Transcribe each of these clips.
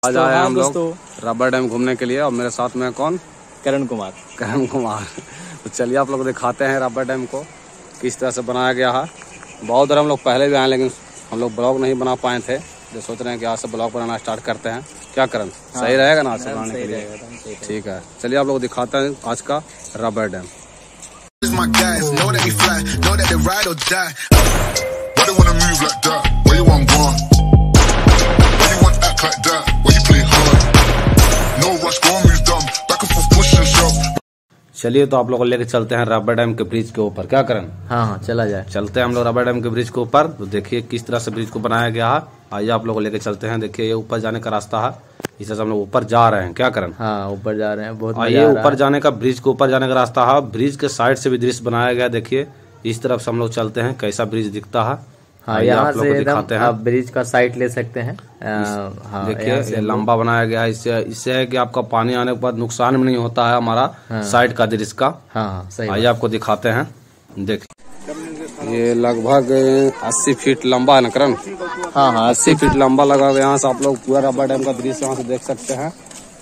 आज आए हम लोग रबर डैम घूमने के लिए और मेरे साथ में कौन? करण कुमार। तो चलिए आप लोग दिखाते हैं रबर डैम को किस तरह से बनाया गया है। बहुत बार हम लोग पहले भी आए लेकिन हम लोग ब्लॉग नहीं बना पाए थे, जो सोच रहे हैं कि आज से ब्लॉग बनाना स्टार्ट करते हैं। क्या करण? सही रहेगा ना आज से बनाने के लिए? ठीक है, चलिए आप लोग दिखाते हैं आज का रबर डैम। चलिए तो आप लोग को लेके चलते हैं रबर डैम के ब्रिज के ऊपर। क्या करें? हाँ चला जाए। चलते हैं हम लोग रबर डैम के ब्रिज के ऊपर। तो देखिए किस तरह से ब्रिज को बनाया गया है। आइए आप लोग को लेके चलते हैं। देखिए ये ऊपर जाने का रास्ता है, इस तरह से हम लोग ऊपर जा रहे हैं। क्या करें? हाँ ऊपर जा रहे हैं। बहुत आइए ऊपर जाने का, ब्रिज के ऊपर जाने का रास्ता है। ब्रिज के साइड से भी दृश्य बनाया गया। देखिए इस तरफ से हम लोग चलते हैं, कैसा ब्रिज दिखता है। हाँ यहाँ से दिखाते हैं। आप ब्रिज का साइड ले सकते हैं। हाँ, देखिए ये लंबा बनाया गया है। इससे है कि आपका पानी आने के बाद नुकसान भी नहीं होता है हमारा साइड का दृश्य का। हाँ सही। आइए आपको दिखाते हैं। देखिए ये लगभग 80 फीट लंबा है ना करण? हाँ 80 फीट लंबा लगा हुआ। यहाँ से आप लोग पूरा रबर डैम का दृश्य यहाँ से देख सकते हैं।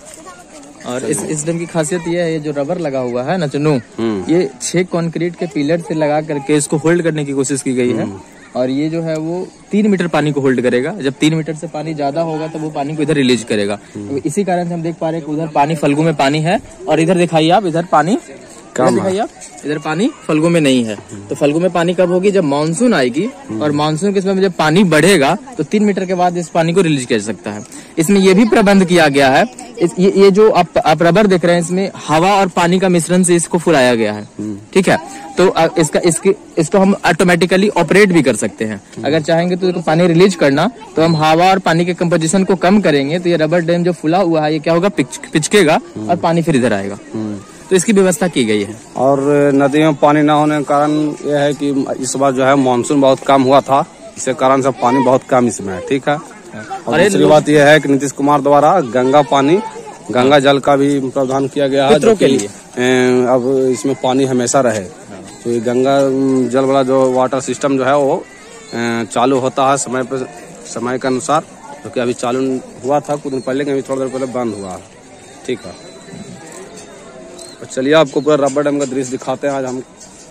और इस डैम की खासियत ये है, ये जो रबर लगा हुआ है ना चुन्नू, ये 6 कंक्रीट के पिलर से लगा करके इसको होल्ड करने की कोशिश की गई है। और ये जो है वो 3 मीटर पानी को होल्ड करेगा। जब 3 मीटर से पानी ज्यादा होगा तो वो पानी को इधर रिलीज करेगा। तो इसी कारण से हम देख पा रहे हैं कि उधर पानी फल्गु में पानी है और इधर दिखाइए आप, इधर पानी दिखाइए आप, इधर पानी फल्गु में नहीं है। तो फल्गु में पानी कब होगी? जब मानसून आएगी और मानसून के समय में जब पानी बढ़ेगा तो 3 मीटर के बाद इस पानी को रिलीज किया जा सकता है। इसमें ये भी प्रबंध किया गया है, ये जो आप रबर देख रहे हैं, इसमें हवा और पानी का मिश्रण से इसको फुलाया गया है। ठीक है, तो इसको हम ऑटोमेटिकली ऑपरेट भी कर सकते हैं। अगर चाहेंगे तो पानी रिलीज करना, तो हम हवा और पानी के कंपोजिशन को कम करेंगे तो ये रबर डैम जो फुला हुआ है ये क्या होगा? पिचकेगा और पानी फिर इधर आएगा। तो इसकी व्यवस्था की गई है। और नदी में पानी न होने के कारण यह है कि इस बार जो है मानसून बहुत कम हुआ था, इसके कारण से पानी बहुत कम इसमें है। ठीक है, और दूसरी बात यह है कि नीतीश कुमार द्वारा गंगा जल का भी प्रावधान किया गया है पितरों के लिए। अब इसमें पानी हमेशा रहे। तो ये गंगा जल वाला जो वाटर सिस्टम जो है वो चालू होता है समय के अनुसार, क्योंकि अभी चालू हुआ था कुछ दिन पहले, अभी थोड़ा देर पहले बंद हुआ है। ठीक है, चलिए आपको पूरा रबर डैम का दृश्य दिखाते हैं आज हम।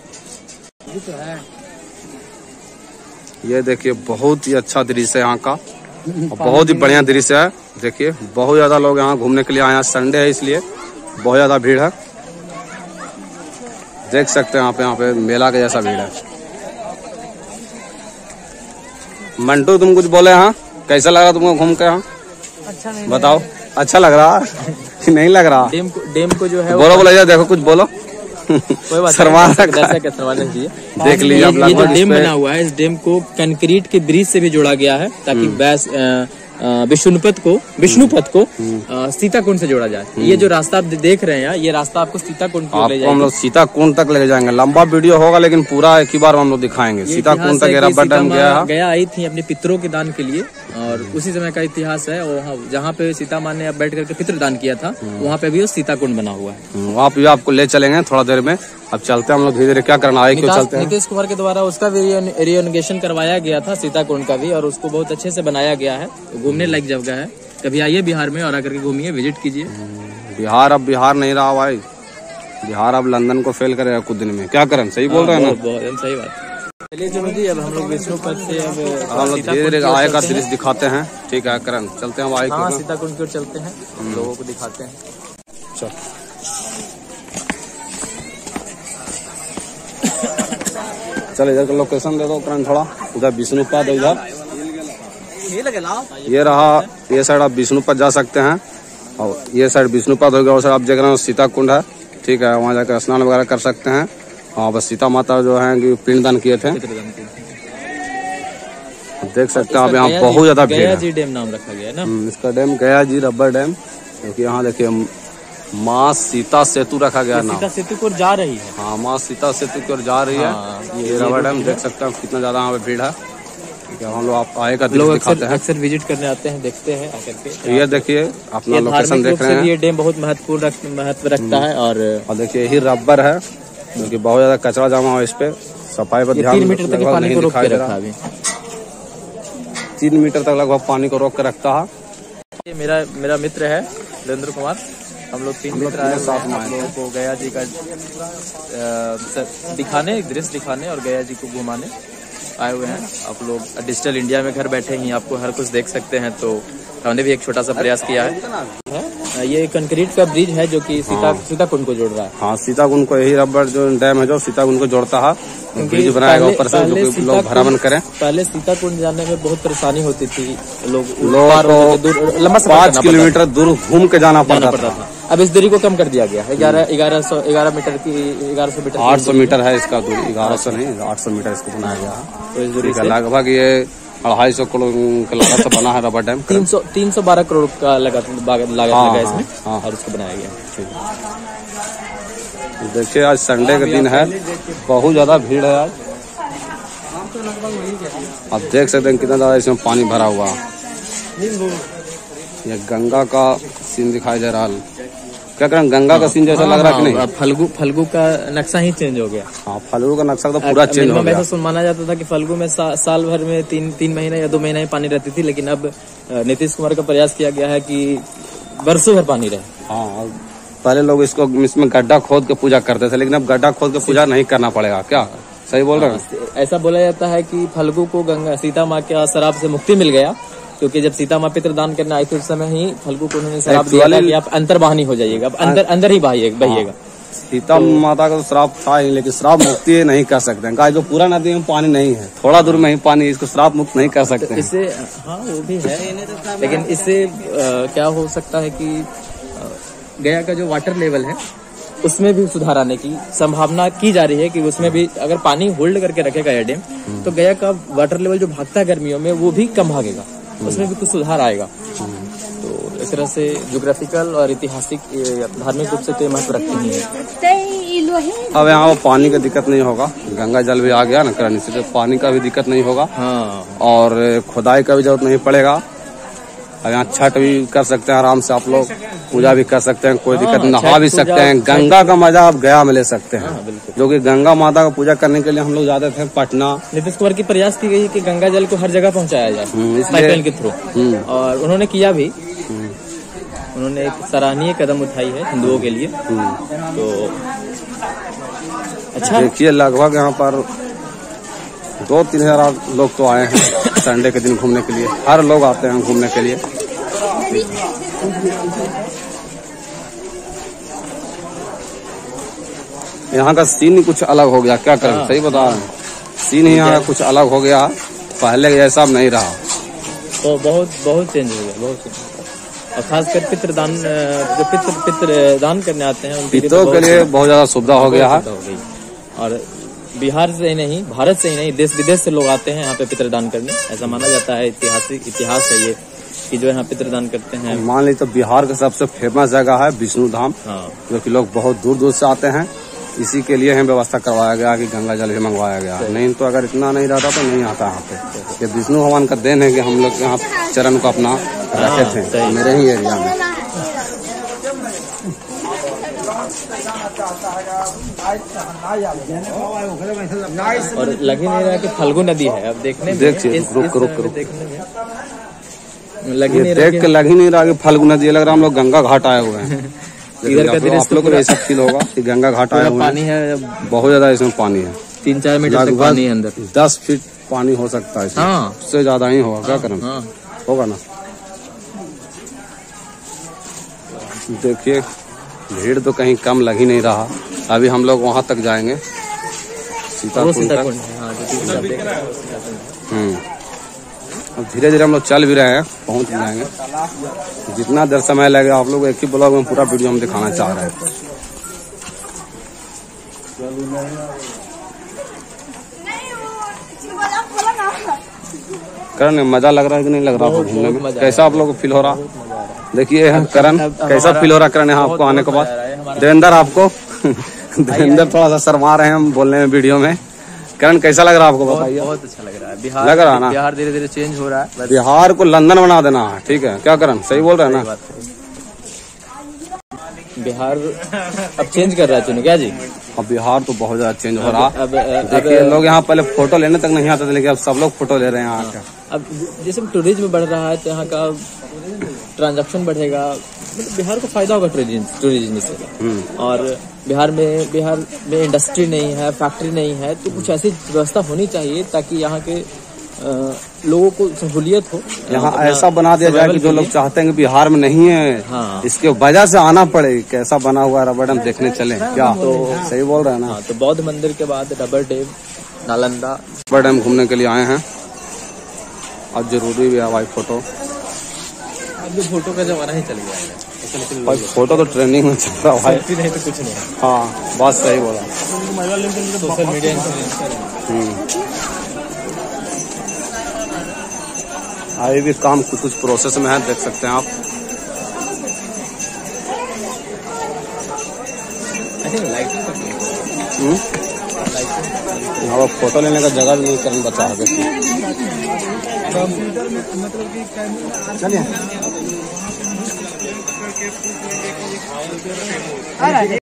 ये देखिए बहुत ही अच्छा दृश्य है यहाँ का, बहुत ही बढ़िया दृश्य है। देखिए बहुत ज्यादा लोग यहाँ घूमने के लिए आए हैं। संडे है इसलिए बहुत ज्यादा भीड़ है। देख सकते हैं यहाँ पे मेला के जैसा भीड़ है। मंटू तुम कुछ बोले? हाँ कैसा लग रहा तुमको घूम के? यहाँ अच्छा नहीं बताओ, अच्छा लग रहा कि नहीं लग रहा? डेम को जो है बोलो यार, देखो कुछ बोलो। कोई बात नहीं, देख लीजिए। ये जो डेम बना हुआ है, इस डेम को कंक्रीट के ब्रिज से भी जोड़ा गया है ताकि विष्णुपथ को सीताकुंड से जोड़ा जाए। ये जो रास्ता आप देख रहे हैं, ये रास्ता आपको सीताकुंड को ले जाएगा। हम लोग सीताकुंड तक ले जाएंगे। लंबा वीडियो होगा लेकिन पूरा एक ही बार हम लोग दिखाएंगे। सीताकुंड तक रबर डैम गया आई थी अपने पितरों के दान के लिए, और उसी समय का इतिहास है। और जहाँ पे सीता माँ ने बैठ करके पितृ दान किया था, वहाँ पे भी सीताकुंड बना हुआ है। वहाँ पे आपको ले चलेंगे थोड़ा देर में। अब चलते हैं हम लोग धीरे धीरे। क्या करना है? क्यों चलते हैं? नीतीश कुमार के द्वारा उसका भी रिनोवेशन करवाया गया था, सीताकुंड का भी, और उसको बहुत अच्छे से बनाया गया है। घूमने लायक जगह है। कभी आइए बिहार में और आकर के घूमिए, विजिट कीजिए। बिहार अब बिहार नहीं रहा भाई, बिहार अब लंदन को फेल करेगा कुछ दिन में। क्या करें? सही बोल रहे हैं ना? बहुत सही बात। चलिए चलो, अब हम लोग विष्णुपथ से हम लोग धीरे धीरे आए का दृश्य दिखाते हैं। ठीक है करण, चलते हैं। हाँ सीताकुंड की ओर चलते हैं, लोगों को दिखाते हैं। चल चल, इधर का लोकेशन दे दो करण थोड़ा। उधर विष्णुपथ, इधर ये रहा। ये साइड आप विष्णुपथ जा सकते हैं, और ये साइड विष्णुपथ हो गया। और साइड आप देख रहे हो सीताकुंड है। ठीक है, वहाँ जाकर स्नान वगैरह कर सकते हैं। हाँ बस सीता माता जो है कि पिंडदान किए थे, देख सकते हैं आप। यहाँ बहुत ज्यादा भीड़ है। जी डैम नाम रखा गया है ना इसका डैम, गया जी रबर डैम। क्योंकि यहाँ देखिए माँ सीता सेतु रखा गया नाम। सीता सेतु की ओर जा रही है। हाँ, माँ सीता सेतु की ओर जा रही है। ये रबर डैम देख सकते हैं कितना ज्यादा यहाँ पे भीड़ है। हम लोग आप आएगा अक्सर विजिट करने आते हैं, देखते हैं आकर के। तो ये देखिए अपना लोकेशन देख रहे हैं। ये डैम बहुत महत्व रखता है। और देखिए यही रबर है, क्योंकि बहुत ज्यादा कचरा जमा हुआ। इस पे सफाई पर ध्यान 3 मीटर तक पानी को रोक के रखा है। 3 मीटर तक लगभग पानी को रोक के रखता है। ये मेरा मित्र है नरेंद्र कुमार। हम लोग 3 मित्र आए साथ में, आप लोगों को गया जी का दिखाने, दृश्य दिखाने और गया जी को घुमाने आए हुए हैं। आप लोग डिजिटल इंडिया में घर बैठे ही आपको हर कुछ देख सकते हैं, तो हमने भी एक छोटा सा प्रयास किया है। ये कंक्रीट का ब्रिज है जो कि सीताकुंड को जोड़ रहा है। हाँ, सीताकुंड को, यही रबर जो डैम है जो सीताकुंड को जोड़ता है, ब्रिज बनाएगा ऊपर से, जो कि लोग भ्रमण करें। पहले सीताकुंड जाने में बहुत परेशानी होती थी, लोग लंबा 5 किलोमीटर दूर घूम के जाना पड़ता था। अब इस दूरी को कम कर दिया गया है, 1100 मीटर की 1100 मीटर 800 मीटर है इसका दूरी, 1100 नहीं 800 मीटर इसको बनाया गया है। तो इस दूरी का लगभग ये 250 करोड़ का लागत से बना है रबर डैम। 312 करोड़ का लागत लगा इसमें और इसको बनाया गया। देखिए आज संडे का दिन है, बहुत ज्यादा भीड़ है आज। आप देख सकते हैं कितना ज्यादा इसमें पानी भरा हुआ। ये गंगा का सीन दिखाई दे रहा है। क्या करें, गंगा का सीन जैसा लग रहा है कि नहीं? फल्गु का नक्शा ही चेंज हो गया। हाँ, फल्गु का नक्शा तो पूरा चेंज हो गया। ऐसा माना जाता था कि फल्गु में साल भर में 3 महीने या 2 महीने पानी रहती थी, लेकिन अब नीतीश कुमार का प्रयास किया गया है कि वर्षों भर पानी रहे। हाँ, पहले लोग इसमें गड्ढा खोद के पूजा करते थे, लेकिन अब गड्ढा खोद के पूजा नहीं करना पड़ेगा। क्या सही बोल रहे हैं? ऐसा बोला जाता है कि फल्गु को गंगा सीता माँ के श्राप से मुक्ति मिल गया, क्योंकि जब सीता माँ पितृदान करने आई थी उस समय ही फल्गु को उन्होंने श्राप दिया था कि आप अंतर्वाहिनी हो जाइएगा, अब अंदर ही बहिएगा। सीता माता का तो श्राप था ही, लेकिन श्राप मुक्ति नहीं कर सकते हैं। गाय जो पूरा नदी में पानी नहीं है, थोड़ा दूर में ही पानी, इसको श्राप मुक्त नहीं कर सकते हैं। इससे हाँ वो भी है, लेकिन इससे क्या हो सकता है कि गया का जो वाटर लेवल है उसमें भी सुधार आने की संभावना की जा रही है कि उसमें भी अगर पानी होल्ड करके रखेगा यह डैम, तो गया का वाटर लेवल जो भागता है गर्मियों में वो भी कम भागेगा, उसमें भी कुछ सुधार आएगा। तो इस तरह से ज्योग्राफिकल और ऐतिहासिक धार्मिक रूप से तो महत्व रखते ही है। अब यहाँ पानी का दिक्कत नहीं होगा, गंगा जल भी आ गया ना करने से, तो पानी का भी दिक्कत नहीं होगा। हाँ, और खुदाई का भी जरूरत नहीं पड़ेगा। अब यहाँ छठ भी कर सकते हैं आराम से, आप लोग पूजा भी कर सकते हैं, कोई दिक्कत, नहा भी सकते हैं। गंगा का मजा आप गया में ले सकते हैं, जो कि गंगा माता का पूजा करने के लिए हम लोग जाते थे पटना। नीतीश कुमार की प्रयास की गई है कि गंगा जल को हर जगह पहुंचाया जाए पाइपलाइन के थ्रू, और उन्होंने किया भी। उन्होंने एक सराहनीय कदम उठाई है हिंदुओं के लिए। तो अच्छा देखिए, लगभग यहाँ पर 2-3 हजार लोग तो आए हैं संडे के दिन घूमने के लिए। हर लोग आते हैं घूमने के लिए। यहाँ का सीन ही कुछ अलग हो गया, क्या करें, सही बता रहे हैं। सीन ही यहाँ कुछ अलग हो गया, पहले जैसा नहीं रहा। तो बहुत चेंज हो गया, बहुत चेंज। और खासकर पितृदान, जो पितृदान करने आते हैं उनके के लिए बहुत ज्यादा सुविधा हो गया है। और बिहार से ही नहीं, भारत से ही नहीं, देश विदेश से लोग आते हैं यहाँ पे पितृदान करने। ऐसा माना जाता है, इतिहास है ये कि जो यहाँ पितृदान करते हैं। मान लीजिए तो बिहार का सबसे फेमस जगह है विष्णु धाम, जो कि लोग बहुत दूर दूर से आते हैं। इसी के लिए व्यवस्था करवाया गया कि गंगा जल भी मंगवाया गया। नहीं तो अगर इतना नहीं रहता तो नहीं आता यहाँ पे। ये विष्णु भगवान का देन है कि हम लोग यहाँ चरण को अपना रखे थे मेरे ही एरिया में। और लग ही नहीं रहा कि फल्गु नदी है। अब देखने में, देखिए, रुक देखने में देख के लग ही नहीं रहा कि फल्गु नदी, लग रहा हम लोग गंगा घाट आए हुए हैं। इधर का दृश्य आप लोग को ऐसा फील होगा कि गंगा घाट आए हुए हैं। पानी है, बहुत ज्यादा इसमें पानी है। 3-4 मीटर तक पानी है अंदर। 10 फीट पानी हो सकता है इसमें। हाँ, उससे ज्यादा ही होगा। क्या करें, होगा ना। देखिए, भीड़ तो कहीं कम लग ही नहीं रहा। अभी हम लोग वहां तक जाएंगे, सीताकुंड तक। अब धीरे धीरे हम लोग चल भी रहे हैं, पहुंच जाएंगे। जितना देर समय लगेगा आप लोग एक ही ब्लॉग में पूरा वीडियो हम दिखाना चाह रहे हैं। करण, मजा लग रहा है कि नहीं लग रहा है घूमने में? कैसा आप लोग को फील हो रहा? देखिए करण, कैसा फील हो रहा करण यहाँ आपको आने के बाद? देवेंद्र, आपको देवेंद्र थोड़ा सा शर्मा रहे हैं हम बोलने में वीडियो में। करण, कैसा लग रहा है आपको, बताइए? बहुत अच्छा लग रहा है। बिहार लग रहा है ना, बिहार धीरे धीरे चेंज हो रहा है। बिहार को लंदन बना देना है, ठीक है? क्या करण, सही बोल रहे हैं ना? बिहार अब चेंज कर रहा है चुनू, क्या जी? अब बिहार तो बहुत ज्यादा चेंज हो रहा। देखिए, लोग यहाँ पहले फोटो लेने तक नहीं आते थे, लेकिन अब सब लोग फोटो ले रहे हैं यहाँ। अब जैसे टूरिज्म बढ़ रहा है तो यहाँ का ट्रांजैक्शन बढ़ेगा, मतलब बिहार को फायदा होगा टूरिज्म से। और बिहार में इंडस्ट्री नहीं है, फैक्ट्री नहीं है, तो कुछ ऐसी व्यवस्था होनी चाहिए ताकि यहाँ के लोगों को सहूलियत हो। यहाँ ऐसा बना दिया जाए कि जो लोग चाहते हैं कि बिहार में नहीं है, हाँ, इसके वजह से आना पड़े। कैसा बना हुआ रबर डैम देखने चले क्या? तो सही बोल रहे हैं ना। हाँ, तो बौद्ध मंदिर के बाद rubber dam, Nalanda. Rubber dam घूमने के लिए आए हैं और जरूरी भी है भाई फोटो। अब फोटो का जमाना ही चल गया है भाई, फोटो तो ट्रेंडिंग में चल रहा है भाई। सेल्फी नहीं तो कुछ नहीं। हाँ, बात सही बोला। Social media influencer. अभी भी काम कुछ प्रोसेस में है, देख सकते हैं आप। यहाँ पर फोटो लेने का जगह भी नहीं करने बचा है। चलिए